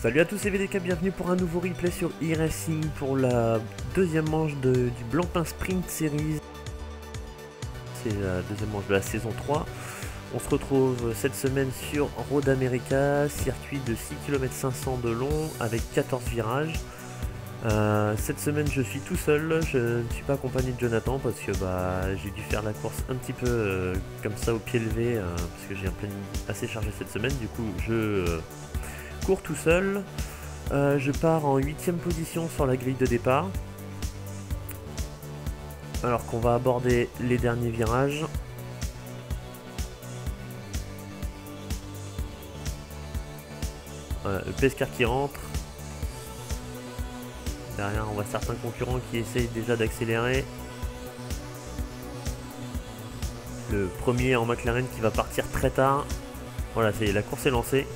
Salut à tous, c'est VDK, bienvenue pour un nouveau replay sur e-racing pour la deuxième manche du Blancpain Sprint Series. C'est la deuxième manche de la saison 3. On se retrouve cette semaine sur Road America, circuit de 6 km 500 de long avec 14 virages. Cette semaine je suis tout seul, je ne suis pas accompagné de Jonathan parce que j'ai dû faire la course un petit peu comme ça au pied levé parce que j'ai un planning assez chargé cette semaine. Du coup je cours tout seul. Je pars en 8ème position sur la grille de départ alors qu'on va aborder les derniers virages. Voilà, le Pescar qui rentre. Derrière, on voit certains concurrents qui essayent déjà d'accélérer. Le premier en McLaren qui va partir très tard. Voilà, ça y est, la course est lancée.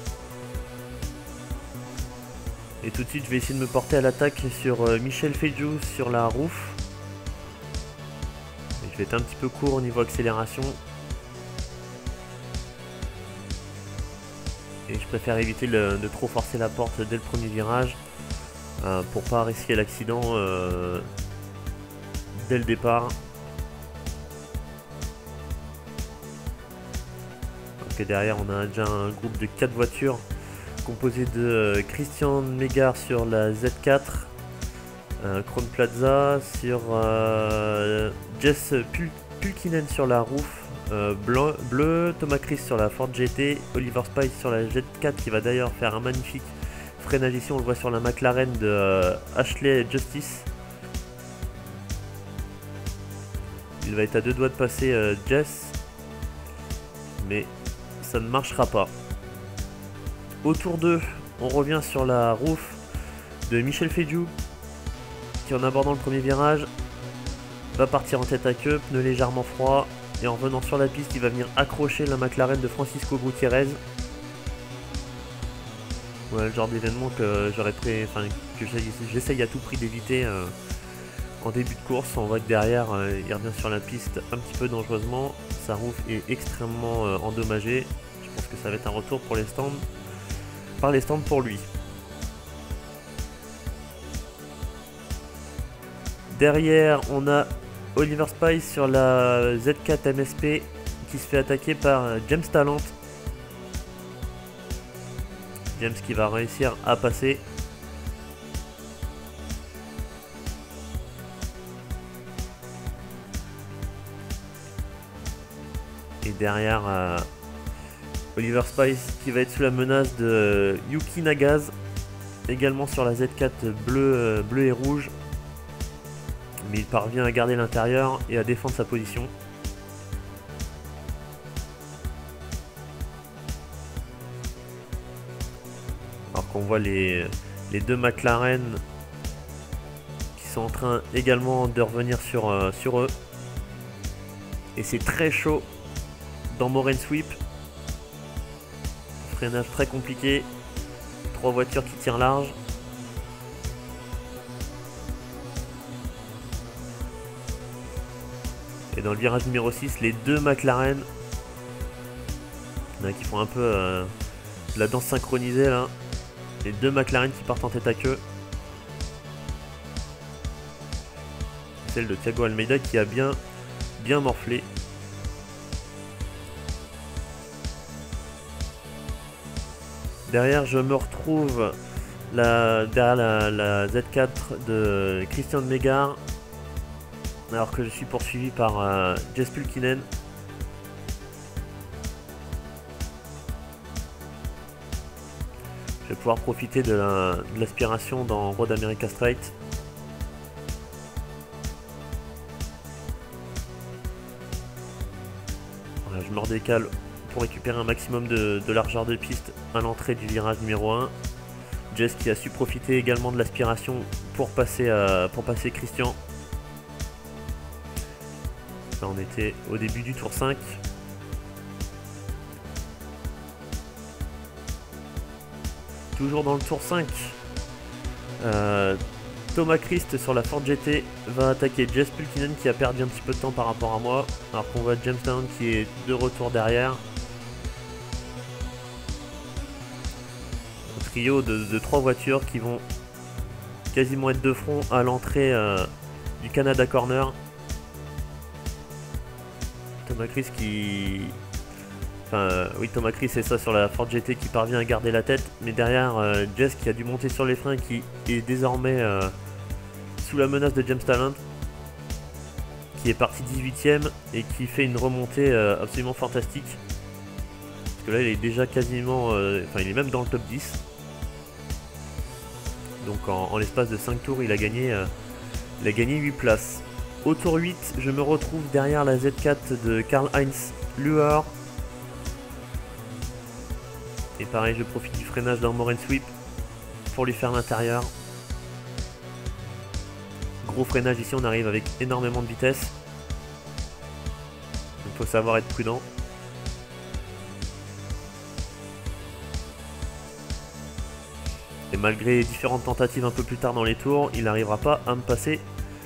Et tout de suite, je vais essayer de me porter à l'attaque sur Michel Fejou sur la Roof. Et je vais être un petit peu court au niveau accélération. Et je préfère éviter de trop forcer la porte dès le premier virage. Pour pas risquer l'accident dès le départ. Donc derrière on a déjà un groupe de 4 voitures composé de Christian Megard sur la Z4, Crown Plaza sur Jess Pulkkinen sur la Roof bleu, Thomas Chris sur la Ford GT, Oliver Spice sur la Z4 qui va d'ailleurs faire un magnifique freinage ici, on le voit sur la McLaren de Ashley Justice. Il va être à deux doigts de passer Jess, mais ça ne marchera pas. Au tour 2, on revient sur la Roof de Michel Fejou qui, en abordant le premier virage, va partir en tête à queue, pneu légèrement froid, et en revenant sur la piste, il va venir accrocher la McLaren de Francisco Gutiérrez. Voilà le genre d'événement que j'essaye à tout prix d'éviter en début de course. On voit que derrière il revient sur la piste un petit peu dangereusement. Sa Roof est extrêmement endommagée. Je pense que ça va être un retour pour les stands, par les stands pour lui. Derrière on a Oliver Spice sur la Z4 MSP qui se fait attaquer par James Talent. James qui va réussir à passer. Et derrière Oliver Spice qui va être sous la menace de Yuki Nagase, également sur la Z4 bleu et rouge. Mais il parvient à garder l'intérieur et à défendre sa position. Alors qu'on voit les deux McLaren qui sont en train également de revenir sur eux. Et c'est très chaud dans Moraine Sweep. Freinage très compliqué. 3 voitures qui tirent large. Et dans le virage numéro 6, les deux McLaren qui font un peu de la danse synchronisée là. Les deux McLaren qui partent en tête à queue. Celle de Thiago Almeida qui a bien morflé. Derrière je me retrouve derrière la Z4 de Christian Megard, alors que je suis poursuivi par Jess Pulkkinen. Je vais pouvoir profiter de l'aspiration dans Road America Straight. Voilà, je me redécale pour récupérer un maximum de largeur de piste à l'entrée du virage numéro 1. Jess qui a su profiter également de l'aspiration pour passer Christian. Là on était au début du tour 5. Toujours dans le tour 5, Thomas Christ sur la Ford GT va attaquer Jess Pulkkinen qui a perdu un petit peu de temps par rapport à moi, alors qu'on voit James Talent qui est de retour derrière. trio de 3 voitures qui vont quasiment être de front à l'entrée du Canada Corner. Thomas Chris qui... Enfin, oui, Thomas Chris c'est ça sur la Ford GT qui parvient à garder la tête. Mais derrière, Jess qui a dû monter sur les freins, qui est désormais sous la menace de James Talent, qui est parti 18ème et qui fait une remontée absolument fantastique. Parce que là, il est déjà quasiment... Enfin, il est même dans le top 10. Donc en l'espace de 5 tours, il a gagné 8 places. Au tour 8, je me retrouve derrière la Z4 de Karl-Heinz Luhr. Et pareil, je profite du freinage d'Armor & Sweep pour lui faire l'intérieur. Gros freinage ici, on arrive avec énormément de vitesse. Il faut savoir être prudent. Et malgré différentes tentatives un peu plus tard dans les tours, il n'arrivera pas à me passer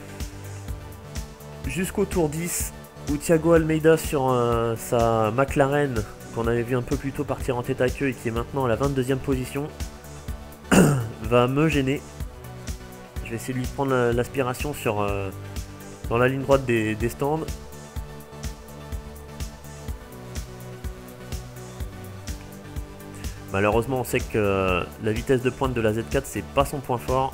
jusqu'au tour 10 où Thiago Almeida sur sa McLaren qu'on avait vu un peu plus tôt partir en tête à queue et qui est maintenant à la 22e position va me gêner. Je vais essayer de lui prendre l'aspiration sur dans la ligne droite des stands. Malheureusement, on sait que la vitesse de pointe de la Z4 c'est pas son point fort.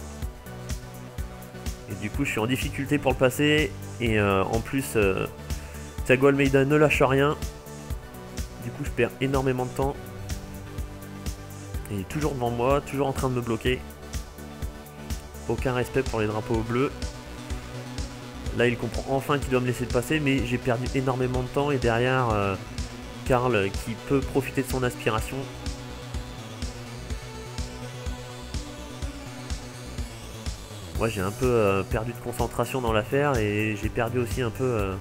Et du coup, je suis en difficulté pour le passer. Et en plus, Thiago Almeida ne lâche rien. Du coup, je perds énormément de temps. Et il est toujours devant moi, toujours en train de me bloquer. Aucun respect pour les drapeaux bleus. Là, il comprend enfin qu'il doit me laisser passer, mais j'ai perdu énormément de temps. Et derrière, Karl qui peut profiter de son aspiration. Moi, j'ai un peu perdu de concentration dans l'affaire et j'ai perdu aussi un peu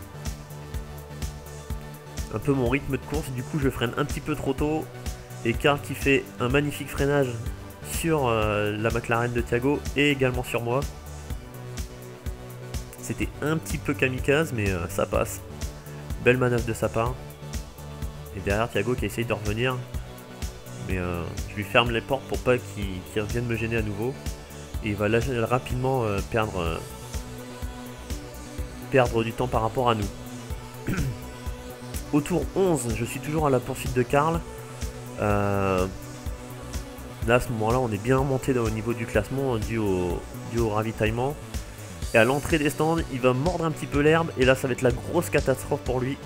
mon rythme de course. Du coup, je freine un petit peu trop tôt. Et Karl qui fait un magnifique freinage sur la McLaren de Thiago et également sur moi. C'était un petit peu kamikaze, mais ça passe. Belle manœuvre de sa part. Et derrière, Thiago qui essaye de revenir. Mais je lui ferme les portes pour pas qu'il revienne me gêner à nouveau. Et il va rapidement perdre du temps par rapport à nous. Au tour 11, je suis toujours à la poursuite de Karl. Là, à ce moment-là, on est bien remonté au niveau du classement dû au ravitaillement. Et à l'entrée des stands, il va mordre un petit peu l'herbe. Et là, ça va être la grosse catastrophe pour lui.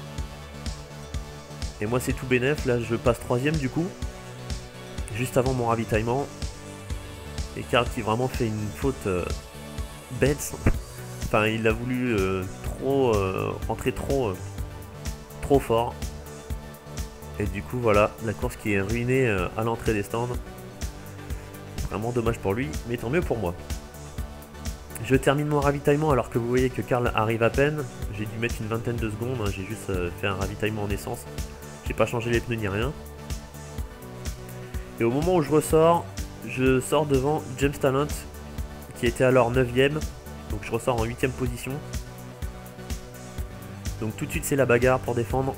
Et moi, c'est tout bénef. Là, je passe 3ème du coup. Juste avant mon ravitaillement. Et Karl qui vraiment fait une faute bête. Enfin, il a voulu rentrer trop fort. Et du coup, voilà, la course qui est ruinée à l'entrée des stands. Vraiment dommage pour lui, mais tant mieux pour moi. Je termine mon ravitaillement alors que vous voyez que Karl arrive à peine. J'ai dû mettre une vingtaine de secondes, hein. J'ai juste fait un ravitaillement en essence. J'ai pas changé les pneus ni rien. Et au moment où je sors devant James Talent qui était alors 9ème. Donc je ressors en 8ème position. Donc tout de suite c'est la bagarre pour défendre.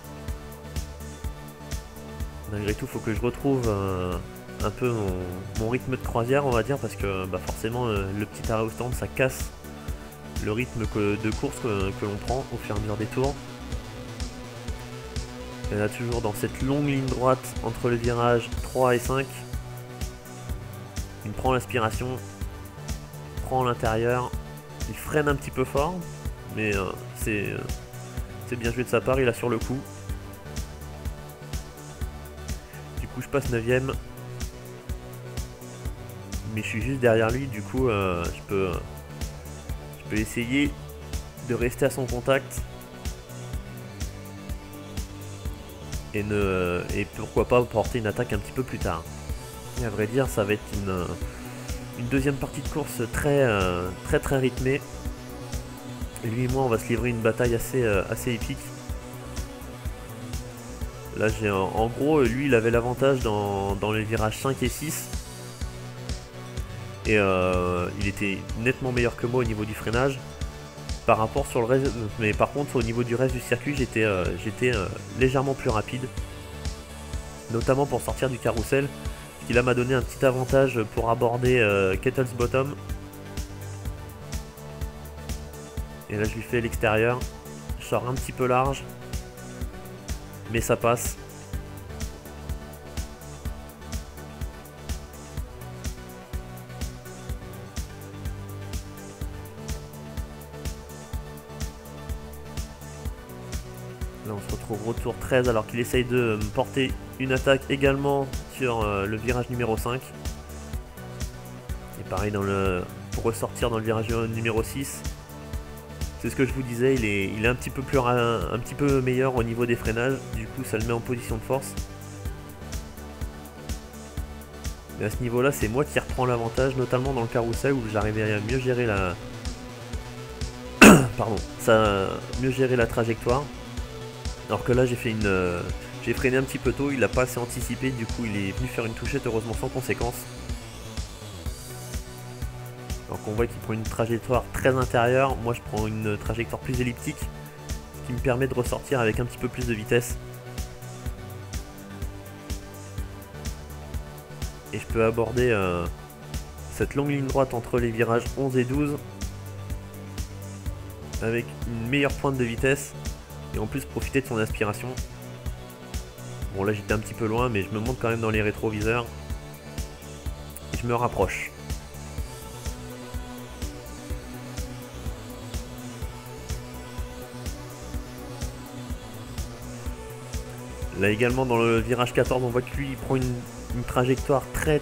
Malgré tout, il faut que je retrouve un peu mon rythme de croisière, on va dire, parce que forcément le petit arrêt au stand ça casse le rythme de course que l'on prend au fur et à mesure des tours. Et là toujours dans cette longue ligne droite entre le virage 3 et 5. Il prend l'aspiration, prend l'intérieur, il freine un petit peu fort, mais c'est bien joué de sa part, il a sur le coup. Du coup je passe 9ème, mais je suis juste derrière lui, du coup je peux essayer de rester à son contact et pourquoi pas porter une attaque un petit peu plus tard. Et à vrai dire, ça va être une deuxième partie de course très rythmée. Et lui et moi, on va se livrer une bataille assez épique. Là, en gros, lui, il avait l'avantage dans les virages 5 et 6. Et il était nettement meilleur que moi au niveau du freinage. Par rapport sur le reste, mais par contre, au niveau du reste du circuit, j'étais légèrement plus rapide. Notamment pour sortir du carrousel. Je qui là m'a donné un petit avantage pour aborder Kettle's Bottom. Et là je lui fais l'extérieur. Je sors un petit peu large. Mais ça passe. Là on se retrouve retour 13 alors qu'il essaye de me porter une attaque également sur le virage numéro 5. Et pareil pour ressortir dans le virage numéro 6. C'est ce que je vous disais, il est un petit peu meilleur au niveau des freinages, du coup ça le met en position de force. Mais à ce niveau là c'est moi qui reprends l'avantage, notamment dans le carrousel où j'arrivais à mieux gérer la... Pardon, mieux gérer la trajectoire. Alors que là j'ai freiné un petit peu tôt, il n'a pas assez anticipé, du coup il est venu faire une touchette, heureusement sans conséquence. Alors qu'on voit qu'il prend une trajectoire très intérieure, moi je prends une trajectoire plus elliptique, ce qui me permet de ressortir avec un petit peu plus de vitesse. Et je peux aborder cette longue ligne droite entre les virages 11 et 12 avec une meilleure pointe de vitesse. Et en plus profiter de son aspiration. Bon là j'étais un petit peu loin mais je me monte quand même dans les rétroviseurs. Et je me rapproche. Là également dans le virage 14 on voit que lui il prend une trajectoire très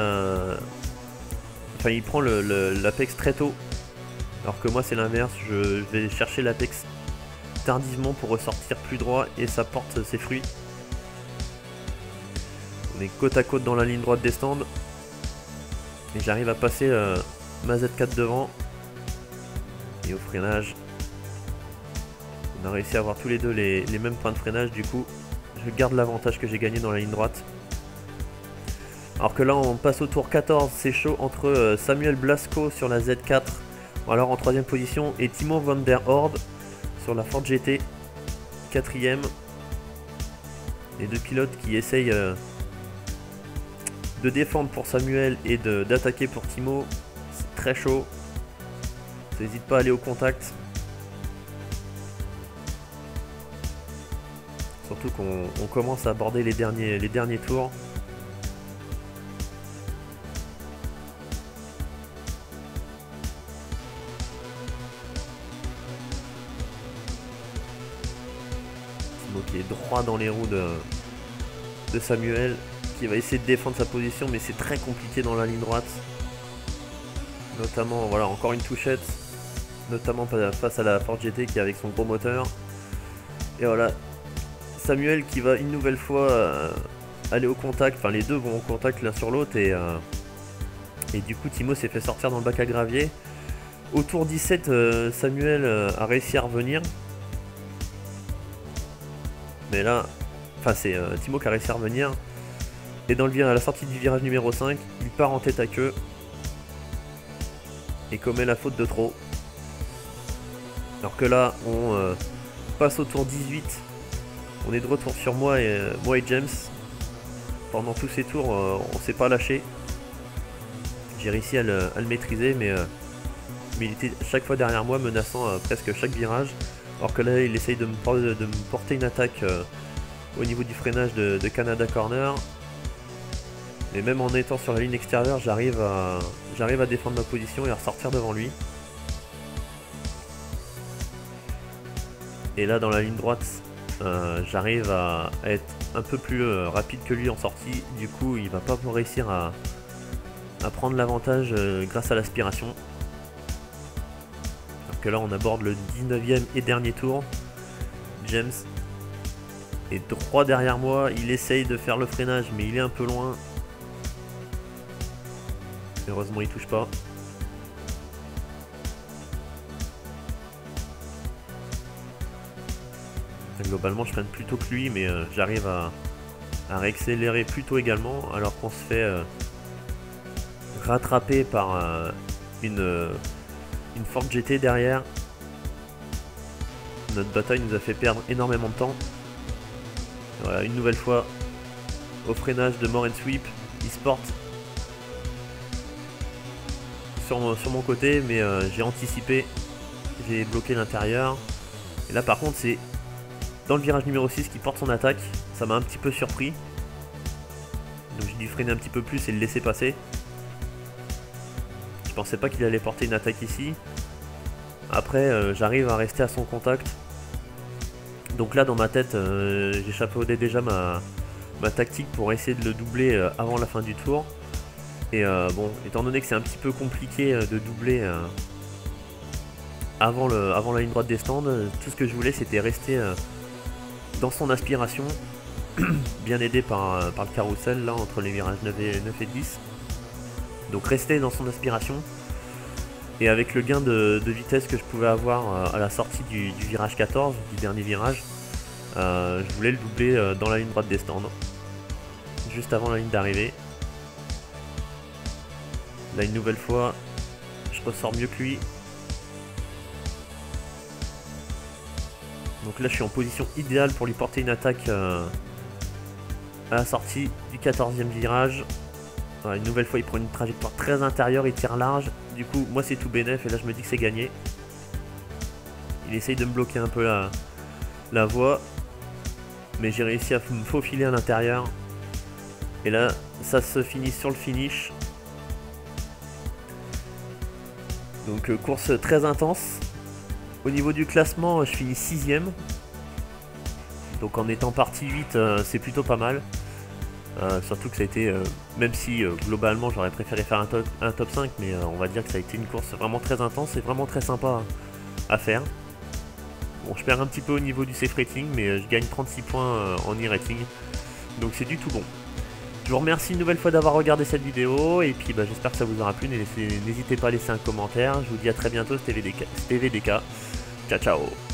Enfin il prend l'apex très tôt. Alors que moi c'est l'inverse, je vais chercher l'apex tardivement pour ressortir plus droit et ça porte ses fruits. On est côte à côte dans la ligne droite des stands et j'arrive à passer ma Z4 devant. Et au freinage on a réussi à avoir tous les deux les mêmes points de freinage, du coup je garde l'avantage que j'ai gagné dans la ligne droite. Alors que là on passe au tour 14, c'est chaud entre Samuel Blasco sur la Z4 ou alors en 3ème position et Timo van der Horde sur la Ford GT, 4ème. Les deux pilotes qui essayent de défendre pour Samuel et d'attaquer pour Timo. C'est très chaud. Ça n'hésite pas à aller au contact. Surtout qu'on commence à aborder les derniers tours. Qui est droit dans les roues de Samuel, qui va essayer de défendre sa position, mais c'est très compliqué dans la ligne droite. Notamment, voilà, encore une touchette, notamment face à la Ford GT qui est avec son gros moteur. Et voilà, Samuel qui va une nouvelle fois aller au contact, enfin les deux vont au contact l'un sur l'autre et du coup Timo s'est fait sortir dans le bac à gravier. Au tour 17, Samuel a réussi à revenir. Mais là, enfin c'est Timo qui a réussi à revenir. Et dans à la sortie du virage numéro 5, il part en tête à queue. Et commet la faute de trop. Alors que là, on passe au tour 18. On est de retour sur moi et James. Pendant tous ces tours, on s'est pas lâché. J'ai réussi à le maîtriser, mais il était chaque fois derrière moi, menaçant presque chaque virage. Alors que là il essaye de me porter une attaque au niveau du freinage de Canada Corner. Et même en étant sur la ligne extérieure, j'arrive à défendre ma position et à ressortir devant lui. Et là dans la ligne droite, j'arrive à être un peu plus rapide que lui en sortie. Du coup il va pas réussir à prendre l'avantage grâce à l'aspiration. Que là on aborde le 19e et dernier tour. James est droit derrière moi, il essaye de faire le freinage mais il est un peu loin. Heureusement il touche pas. Globalement je freine plus tôt que lui, mais j'arrive à réaccélérer plus tôt également, alors qu'on se fait rattraper par une Ford GT derrière. Notre bataille nous a fait perdre énormément de temps. Voilà, une nouvelle fois au freinage de More and Sweep. il se porte sur mon côté, mais j'ai anticipé, j'ai bloqué l'intérieur. Et là par contre c'est dans le virage numéro 6 qu'il porte son attaque, ça m'a un petit peu surpris. Donc j'ai dû freiner un petit peu plus et le laisser passer. Je pensais pas qu'il allait porter une attaque ici. Après j'arrive à rester à son contact. Donc là dans ma tête j'échafaudais déjà ma tactique pour essayer de le doubler avant la fin du tour. Et bon, étant donné que c'est un petit peu compliqué de doubler avant la ligne droite des stands, tout ce que je voulais c'était rester dans son aspiration, bien aidé par le carrousel là entre les virages 9 et 10. Donc rester dans son aspiration, et avec le gain de vitesse que je pouvais avoir à la sortie du virage 14, du dernier virage, je voulais le doubler dans la ligne droite des stands, juste avant la ligne d'arrivée. Là une nouvelle fois, je ressors mieux que lui. Donc là je suis en position idéale pour lui porter une attaque à la sortie du 14e virage. Voilà, une nouvelle fois il prend une trajectoire très intérieure, il tire large. Du coup moi c'est tout bénef et là je me dis que c'est gagné. Il essaye de me bloquer un peu la voie. Mais j'ai réussi à me faufiler à l'intérieur. Et là ça se finit sur le finish. Donc course très intense. Au niveau du classement, je finis 6ème. Donc en étant partie 8, c'est plutôt pas mal. Surtout que ça a été, même si globalement j'aurais préféré faire un top 5, mais on va dire que ça a été une course vraiment très intense et vraiment très sympa à faire. Bon, je perds un petit peu au niveau du safe rating, mais je gagne 36 points en e-rating. Donc c'est du tout bon. Je vous remercie une nouvelle fois d'avoir regardé cette vidéo, et puis j'espère que ça vous aura plu. N'hésitez pas à laisser un commentaire. Je vous dis à très bientôt, c'était VDK. Ciao ciao.